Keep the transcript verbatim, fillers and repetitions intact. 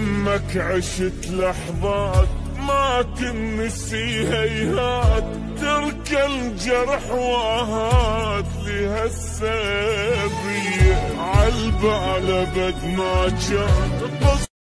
يمك عشت لحظات ما تنسي هيهات، ترك الجرح واهات لهالسبية عالبال ابد ما كان